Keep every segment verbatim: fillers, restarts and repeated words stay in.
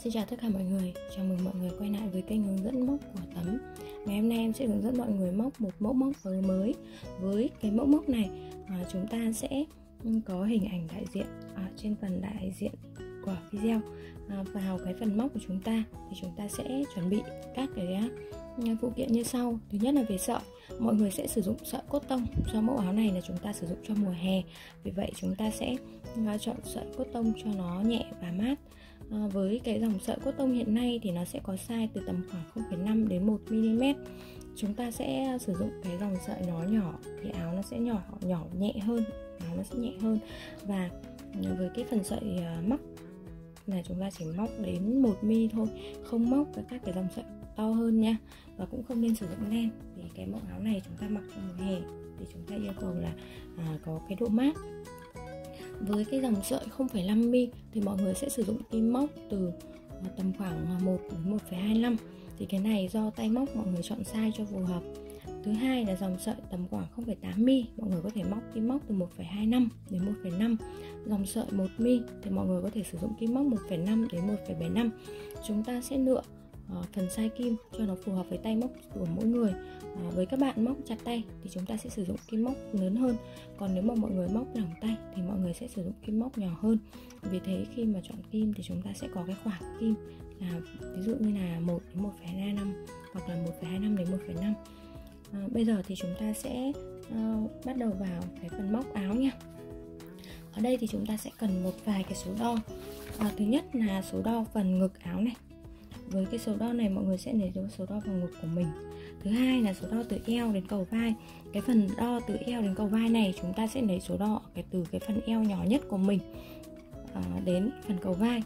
Xin chào tất cả mọi người, chào mừng mọi người quay lại với kênh hướng dẫn móc của Tấm. Ngày hôm nay em sẽ hướng dẫn mọi người móc một mẫu móc mới. Với cái mẫu móc này à, chúng ta sẽ có hình ảnh đại diện à, trên phần đại diện của video. à, Vào cái phần móc của chúng ta thì chúng ta sẽ chuẩn bị các cái phụ kiện như sau. Thứ nhất là về sợi, mọi người sẽ sử dụng sợi cốt tông. Do mẫu áo này là chúng ta sử dụng cho mùa hè, vì vậy chúng ta sẽ chọn sợi cốt tông cho nó nhẹ và mát. À, với cái dòng sợi cốt tông hiện nay thì nó sẽ có size từ tầm khoảng không phẩy năm đến một mi li mét. Chúng ta sẽ sử dụng cái dòng sợi nó nhỏ thì áo nó sẽ nhỏ nhỏ nhẹ hơn, áo nó sẽ nhẹ hơn. Và với cái phần sợi móc là chúng ta chỉ móc đến một mi thôi, không móc với các cái dòng sợi to hơn nha. Và cũng không nên sử dụng len, vì cái mẫu áo này chúng ta mặc trong mùa hè thì chúng ta yêu cầu là à, có cái độ mát. Với cái dòng sợi không phẩy năm mi thì mọi người sẽ sử dụng kim móc từ tầm khoảng một đến một phẩy hai lăm. Thì cái này do tay móc mọi người chọn size cho phù hợp. Thứ hai là dòng sợi tầm khoảng không phẩy tám mi, mọi người có thể móc kim móc từ một phẩy hai lăm đến một phẩy năm. Dòng sợi một mi thì mọi người có thể sử dụng kim móc một phẩy năm đến một phẩy bảy lăm. Chúng ta sẽ lựa uh, phần size kim cho nó phù hợp với tay móc của mỗi người. uh, Với các bạn móc chặt tay thì chúng ta sẽ sử dụng kim móc lớn hơn. Còn nếu mà mọi người móc lỏng tay thì mọi người sẽ sử dụng kim móc nhỏ hơn. Vì thế khi mà chọn kim thì chúng ta sẽ có cái khoảng kim là ví dụ như là một đến một phẩy hai lăm hoặc là một phẩy hai lăm đến một phẩy năm. À, bây giờ thì chúng ta sẽ uh, bắt đầu vào cái phần móc áo nha. Ở đây thì chúng ta sẽ cần một vài cái số đo. à, Thứ nhất là số đo phần ngực áo này. Với cái số đo này mọi người sẽ lấy số đo vào ngực của mình. Thứ hai là số đo từ eo đến cầu vai. Cái phần đo từ eo đến cầu vai này chúng ta sẽ lấy số đo cái từ cái phần eo nhỏ nhất của mình à, đến phần cầu vai.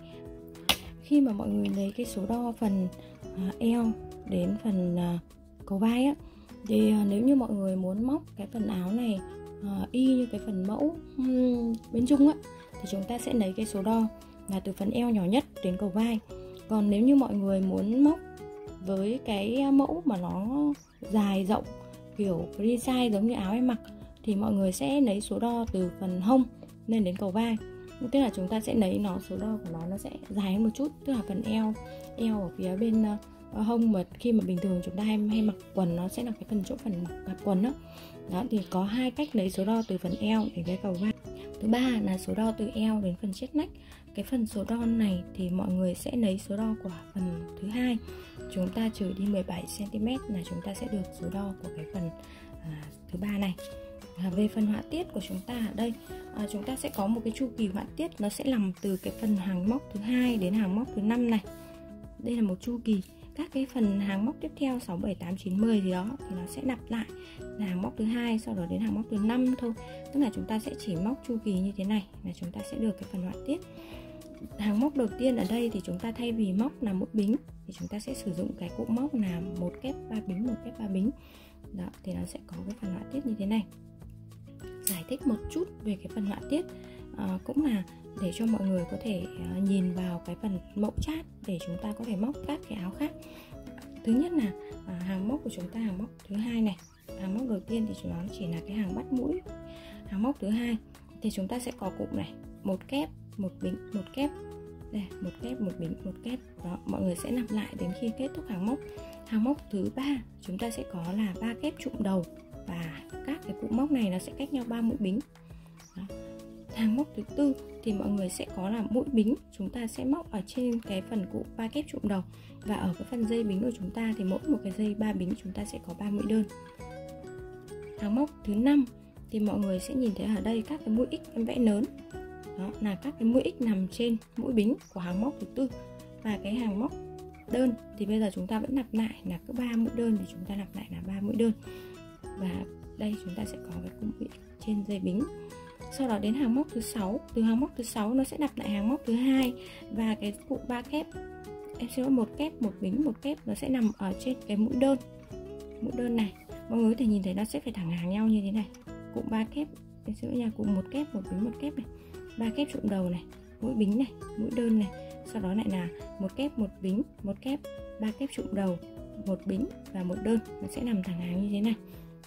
Khi mà mọi người lấy cái số đo phần à, eo đến phần à, cầu vai á, thì à, nếu như mọi người muốn móc cái phần áo này à, y như cái phần mẫu um, bên Trung á, thì chúng ta sẽ lấy cái số đo là từ phần eo nhỏ nhất đến cầu vai. Còn nếu như mọi người muốn móc với cái mẫu mà nó dài rộng kiểu free size giống như áo em mặc thì mọi người sẽ lấy số đo từ phần hông lên đến cầu vai. Tức là chúng ta sẽ lấy nó số đo của nó nó sẽ dài hơn một chút, tức là phần eo eo ở phía bên uh, hông mà khi mà bình thường chúng ta hay, hay mặc quần nó sẽ là cái phần chỗ phần mặc quần đó. Đó thì có hai cách lấy số đo từ phần eo đến cái cầu vai. Thứ ba là số đo từ eo đến phần chiếc nách. Cái phần số đo này thì mọi người sẽ lấy số đo của phần thứ hai. Chúng ta trừ đi mười bảy xăng ti mét là chúng ta sẽ được số đo của cái phần à, thứ ba này. À, về phần họa tiết của chúng ta ở đây, à, chúng ta sẽ có một cái chu kỳ họa tiết, nó sẽ nằm từ cái phần hàng móc thứ hai đến hàng móc thứ năm này. Đây là một chu kỳ. Các cái phần hàng móc tiếp theo sáu, bảy, tám, chín, mười gì đó thì nó sẽ lặp lại là hàng móc thứ hai, sau đó đến hàng móc thứ năm thôi. Tức là chúng ta sẽ chỉ móc chu kỳ như thế này là chúng ta sẽ được cái phần họa tiết. Hàng móc đầu tiên ở đây thì chúng ta thay vì móc là mỗi bính thì chúng ta sẽ sử dụng cái cụm móc là một kép ba bính, một kép ba bính. Đó thì nó sẽ có cái phần họa tiết như thế này. Giải thích một chút về cái phần họa tiết à, cũng là để cho mọi người có thể uh, nhìn vào cái phần mẫu chart để chúng ta có thể móc các cái áo khác. Thứ nhất là uh, hàng móc của chúng ta, hàng móc thứ hai này, hàng móc đầu tiên thì nó chỉ là cái hàng bắt mũi. Hàng móc thứ hai thì chúng ta sẽ có cụm này, một kép, một bính, một kép, đây, một kép, một bính, một kép. Đó, mọi người sẽ lặp lại đến khi kết thúc hàng móc. Hàng móc thứ ba chúng ta sẽ có là ba kép trụm đầu và các cái cụm móc này nó sẽ cách nhau ba mũi bính. Đó. Hàng móc thứ tư thì mọi người sẽ có là mũi bính, chúng ta sẽ móc ở trên cái phần cụm ba kép trụm đầu, và ở cái phần dây bính của chúng ta thì mỗi một cái dây ba bính chúng ta sẽ có ba mũi đơn. Hàng móc thứ năm thì mọi người sẽ nhìn thấy ở đây các cái mũi X em vẽ lớn. Đó là các cái mũi X nằm trên mũi bính của hàng móc thứ tư. Và cái hàng móc đơn thì bây giờ chúng ta vẫn lặp lại là cứ ba mũi đơn thì chúng ta lặp lại là ba mũi đơn. Và đây chúng ta sẽ có cái cụm mũi X trên dây bính. Sau đó đến hàng móc thứ sáu, từ hàng móc thứ sáu nó sẽ lặp lại hàng móc thứ hai, và cái cụm ba kép, em sẽ có một kép, một bính, một kép, nó sẽ nằm ở trên cái mũi đơn. Mũi đơn này, mọi người có thể nhìn thấy nó sẽ phải thẳng hàng nhau như thế này. Cụm ba kép, em sẽ nhà cụm một kép, một bính, một kép này. Ba kép trụm đầu này, mũi bính này, mũi đơn này. Sau đó lại là một kép, một bính, một kép, ba kép trụm đầu, một bính và một đơn, nó sẽ nằm thẳng hàng như thế này.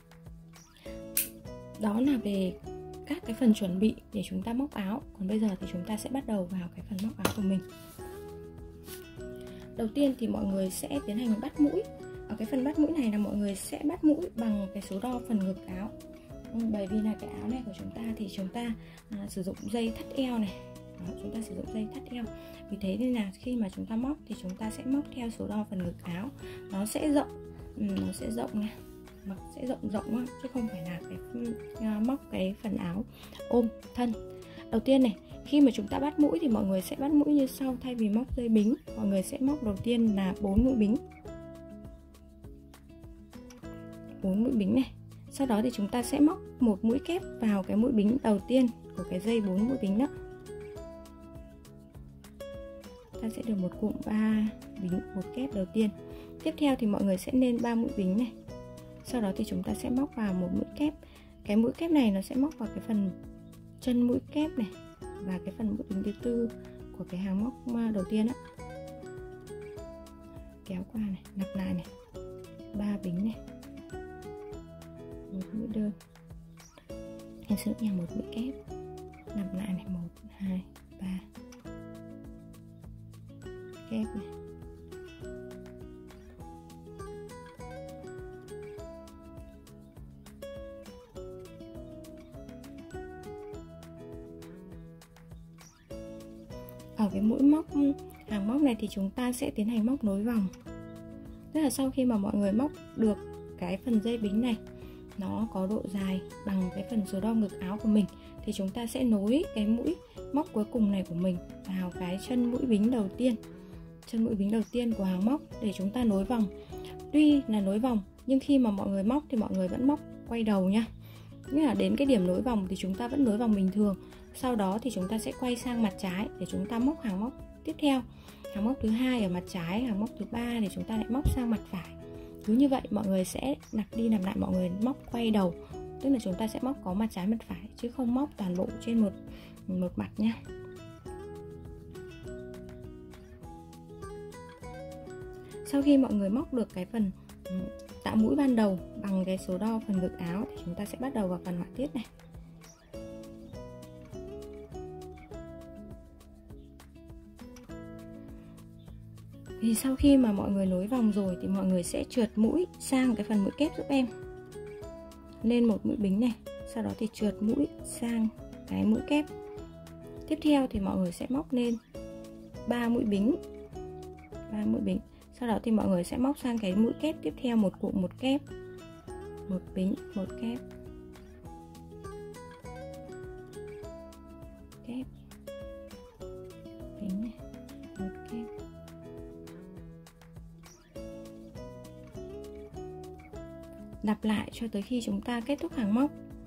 Đó là về các cái phần chuẩn bị để chúng ta móc áo. Còn bây giờ thì chúng ta sẽ bắt đầu vào cái phần móc áo của mình. Đầu tiên thì mọi người sẽ tiến hành bắt mũi. Ở cái phần bắt mũi này là mọi người sẽ bắt mũi bằng cái số đo phần ngực áo. Ừ, bởi vì là cái áo này của chúng ta thì chúng ta à, sử dụng dây thắt eo này. Đó, chúng ta sử dụng dây thắt eo. Vì thế nên là khi mà chúng ta móc thì chúng ta sẽ móc theo số đo phần ngực áo. Nó sẽ rộng, ừ, nó sẽ rộng này, nó sẽ rộng rộng á, chứ không phải là cái uh, móc cái phần áo ôm thân. Đầu tiên này, khi mà chúng ta bắt mũi thì mọi người sẽ bắt mũi như sau. Thay vì móc dây bính, mọi người sẽ móc đầu tiên là bốn mũi bính, bốn mũi bính này. Sau đó thì chúng ta sẽ móc một mũi kép vào cái mũi bính đầu tiên của cái dây bốn mũi bính đó. Ta sẽ được một cụm ba bính, một kép đầu tiên. Tiếp theo thì mọi người sẽ lên ba mũi bính này. Sau đó thì chúng ta sẽ móc vào một mũi kép. Cái mũi kép này nó sẽ móc vào cái phần chân mũi kép này và cái phần mũi bính thứ tư của cái hàng móc đầu tiên á. Kéo qua này, lặp lại này, ba bính này, một mũi đơn, em sẽ nhào một mũi kép, lặp lại này, một, hai, ba, kép này. Ở cái mũi móc hàng móc này thì chúng ta sẽ tiến hành móc nối vòng. Tức là sau khi mà mọi người móc được cái phần dây bính này, nó có độ dài bằng cái phần số đo ngực áo của mình, thì chúng ta sẽ nối cái mũi móc cuối cùng này của mình vào cái chân mũi bính đầu tiên, chân mũi bính đầu tiên của hàng móc để chúng ta nối vòng. Tuy là nối vòng nhưng khi mà mọi người móc thì mọi người vẫn móc quay đầu nha. Nghĩa là đến cái điểm nối vòng thì chúng ta vẫn nối vòng bình thường. Sau đó thì chúng ta sẽ quay sang mặt trái để chúng ta móc hàng móc tiếp theo. Hàng móc thứ hai ở mặt trái, hàng móc thứ ba thì chúng ta lại móc sang mặt phải. Cứ như vậy mọi người sẽ lặp đi lặp lại, mọi người móc quay đầu, tức là chúng ta sẽ móc có mặt trái mặt phải chứ không móc toàn bộ trên một một mặt nha. Sau khi mọi người móc được cái phần tạo mũi ban đầu bằng cái số đo phần ngực áo thì chúng ta sẽ bắt đầu vào phần họa tiết này. Thì sau khi mà mọi người nối vòng rồi thì mọi người sẽ trượt mũi sang cái phần mũi kép giúp em. Lên một mũi bính này, sau đó thì trượt mũi sang cái mũi kép. Tiếp theo thì mọi người sẽ móc lên ba mũi bính, ba mũi bính. Sau đó thì mọi người sẽ móc sang cái mũi kép tiếp theo một cụm một kép, một bính, một kép, kép, bính này, một kép. Lặp lại cho tới khi chúng ta kết thúc hàng móc.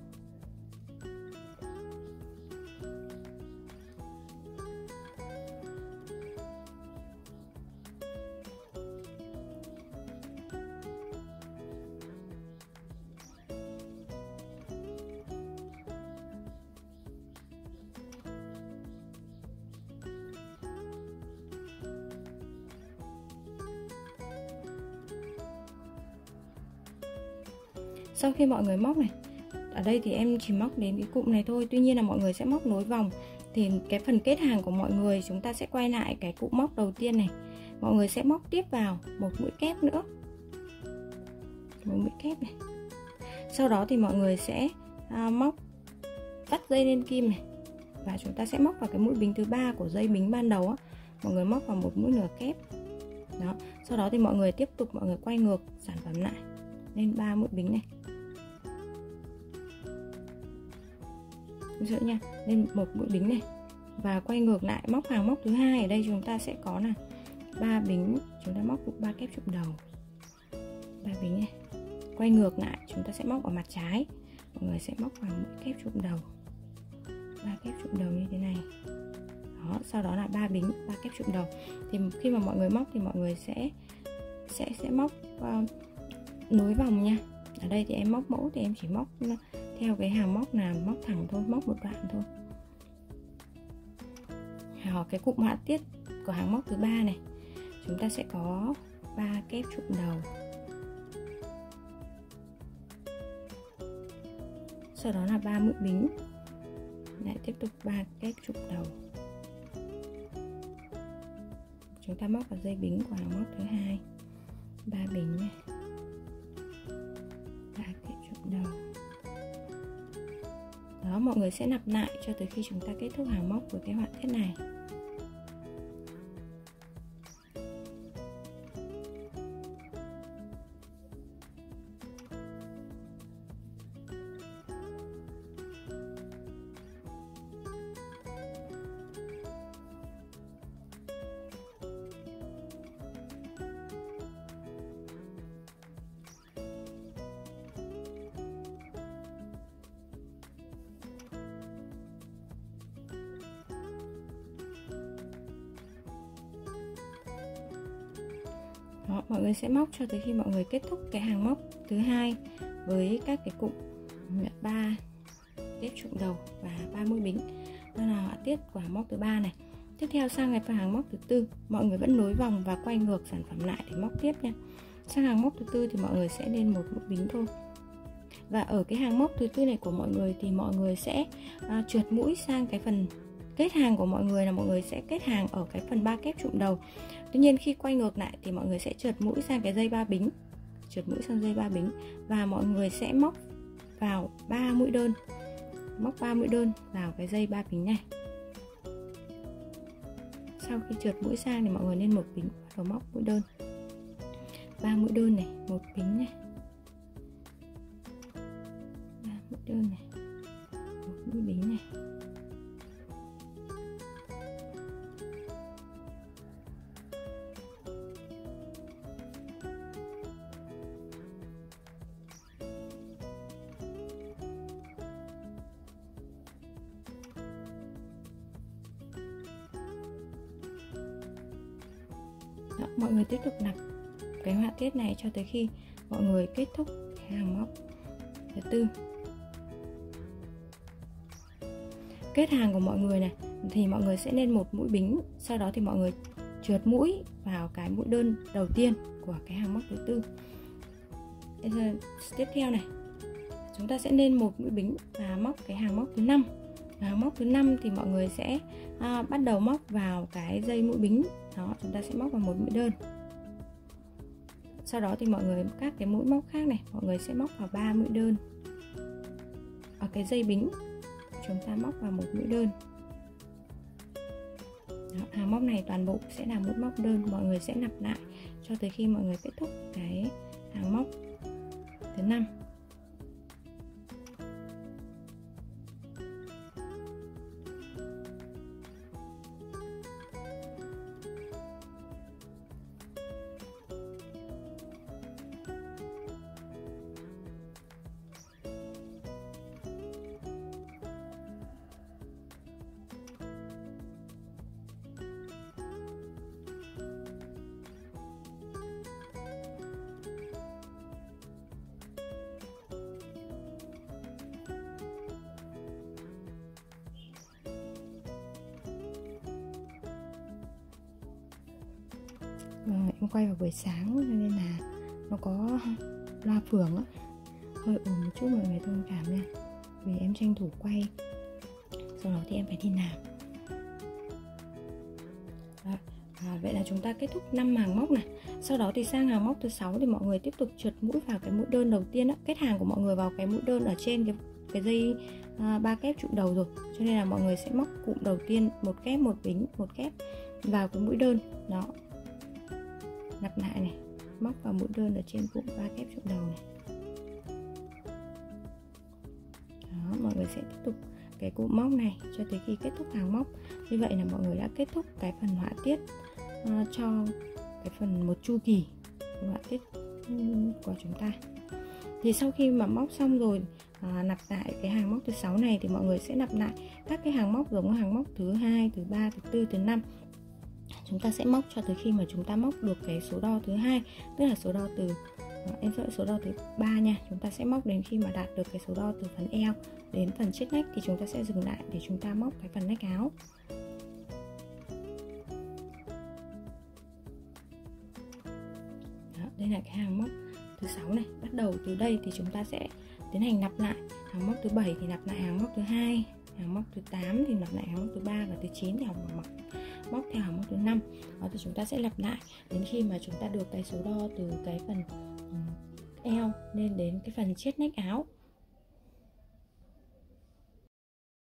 Sau khi mọi người móc này, ở đây thì em chỉ móc đến cái cụm này thôi, tuy nhiên là mọi người sẽ móc nối vòng. Thì cái phần kết hàng của mọi người chúng ta sẽ quay lại cái cụm móc đầu tiên này, mọi người sẽ móc tiếp vào một mũi kép nữa, một mũi kép này. Sau đó thì mọi người sẽ à, móc vắt dây lên kim này, và chúng ta sẽ móc vào cái mũi bính thứ ba của dây bính ban đầu á, mọi người móc vào một mũi nửa kép đó. Sau đó thì mọi người tiếp tục mọi người quay ngược sản phẩm lại lên ba mũi bính này, giữ nha, lên một mũi bính này và quay ngược lại móc hàng móc thứ hai. Ở đây chúng ta sẽ có là ba bính, chúng ta móc ba kép trụm đầu, ba bính này, quay ngược lại chúng ta sẽ móc ở mặt trái, mọi người sẽ móc vào mũi kép trụm đầu, ba kép trụm đầu như thế này đó. Sau đó là ba bính, ba kép trụm đầu. Thì khi mà mọi người móc thì mọi người sẽ sẽ sẽ móc uh, nối vòng nha. Ở đây thì em móc mẫu thì em chỉ móc theo cái hàng móc là móc thẳng thôi, móc một đoạn thôi. Ở cái cụm họa tiết của hàng móc thứ ba này chúng ta sẽ có ba kép trụm đầu, sau đó là ba mũi bính, lại tiếp tục ba kép trụm đầu, chúng ta móc vào dây bính của hàng móc thứ hai, ba bính này, ba kép chụp đầu. Đó, mọi người sẽ lặp lại cho tới khi chúng ta kết thúc hàng móc của cái họa tiết này. Đó, mọi người sẽ móc cho tới khi mọi người kết thúc cái hàng móc thứ hai với các cái cụm ba kép trụm đầu và ba mũi bính. Đó là họa tiết của hàng móc thứ ba này. Tiếp theo sang cái phần hàng móc thứ tư, mọi người vẫn nối vòng và quay ngược sản phẩm lại để móc tiếp nha. Sang hàng móc thứ tư thì mọi người sẽ lên một mũi bính thôi. Và ở cái hàng móc thứ tư này của mọi người thì mọi người sẽ à, trượt mũi sang cái phần kết hàng của mọi người, là mọi người sẽ kết hàng ở cái phần ba kép trụm đầu. Tuy nhiên khi quay ngược lại thì mọi người sẽ trượt mũi sang cái dây ba bính, trượt mũi sang dây ba bính và mọi người sẽ móc vào ba mũi đơn, móc ba mũi đơn vào cái dây ba bính này. Sau khi trượt mũi sang thì mọi người lên một bính, bắt đầu móc mũi đơn, ba mũi đơn này, một bính này, ba mũi đơn này, một mũi bính này. Đó, mọi người tiếp tục lặp cái họa tiết này cho tới khi mọi người kết thúc cái hàng móc thứ tư. Kết hàng của mọi người này thì mọi người sẽ lên một mũi bính, sau đó thì mọi người trượt mũi vào cái mũi đơn đầu tiên của cái hàng móc thứ tư. Bây giờ tiếp theo này, chúng ta sẽ lên một mũi bính và móc cái hàng móc thứ năm. Hàng móc thứ năm thì mọi người sẽ à, bắt đầu móc vào cái dây mũi bính. Đó, chúng ta sẽ móc vào một mũi đơn. Sau đó thì mọi người các cái mũi móc khác này, mọi người sẽ móc vào ba mũi đơn. Ở cái dây bính chúng ta móc vào một mũi đơn. Đó, hàng móc này toàn bộ sẽ là mũi móc đơn, mọi người sẽ lặp lại cho tới khi mọi người kết thúc cái hàng móc thứ năm. Rồi, em quay vào buổi sáng cho nên là nó có loa phưởng á, hơi ồn một chút, mọi người thông cảm nha, vì em tranh thủ quay, sau đó thì em phải đi làm. Đó. À, vậy là chúng ta kết thúc năm hàng móc này. Sau đó thì sang hàng móc thứ sáu thì mọi người tiếp tục trượt mũi vào cái mũi đơn đầu tiên á, kết hàng của mọi người vào cái mũi đơn ở trên cái cái dây à, ba kép trụ đầu rồi, cho nên là mọi người sẽ móc cụm đầu tiên một kép một bính một kép vào cái mũi đơn đó, lặp lại này, móc vào mũi đơn ở trên cụm ba kép trụ đầu này. Đó, mọi người sẽ tiếp tục cái cụm móc này cho tới khi kết thúc hàng móc. Như vậy là mọi người đã kết thúc cái phần họa tiết uh, cho cái phần một chu kỳ họa tiết của chúng ta. Thì sau khi mà móc xong rồi, à, lặp lại cái hàng móc thứ sáu này thì mọi người sẽ lặp lại các cái hàng móc giống hàng móc thứ hai, thứ ba, thứ tư, thứ năm. Chúng ta sẽ móc cho tới khi mà chúng ta móc được cái số đo thứ hai, tức là số đo từ à, em sẽ số đo thứ ba nha. Chúng ta sẽ móc đến khi mà đạt được cái số đo từ phần eo đến phần chiếc nách thì chúng ta sẽ dừng lại để chúng ta móc cái phần nách áo. Đó, đây là cái hàng móc thứ sáu này. Bắt đầu từ đây thì chúng ta sẽ tiến hành lặp lại. Hàng móc thứ bảy thì lặp lại hàng móc thứ hai, hàng móc thứ tám thì lặp lại hàng móc thứ ba, và thứ chín thì học móc móc theo hàng móc thứ năm. Đó, thì chúng ta sẽ lặp lại đến khi mà chúng ta được cái số đo từ cái phần eo lên đến cái phần chiết nách áo.